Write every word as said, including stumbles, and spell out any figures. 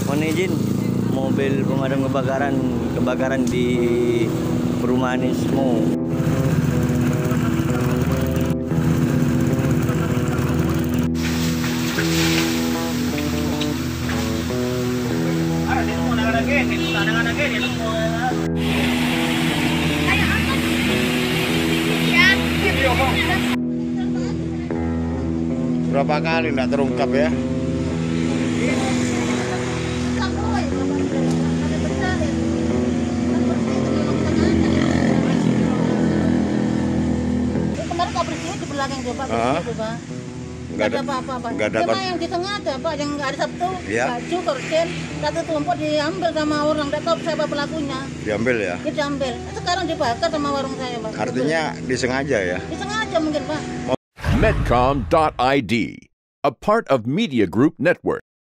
Mohon izin, mobil pemadam kebakaran kebakaran di perumahan Ismo. Berapa kali nggak terungkap ya? Kemarin kau berdua di belakang coba, Ah. coba. Nggak ada apa-apa, Pak. nggak ada Cuma kon- yang di tengah ada, Pak, yang hari Sabtu, Ya. baju, korden, satu tumpuk diambil sama orang, tidak tahu siapa pelakunya. diambil ya? Dia diambil. Sekarang dibakar sama warung saya, Pak. Artinya disengaja ya? Disengaja mungkin, Pak. Medcom dot I D, a part of Media Group Network.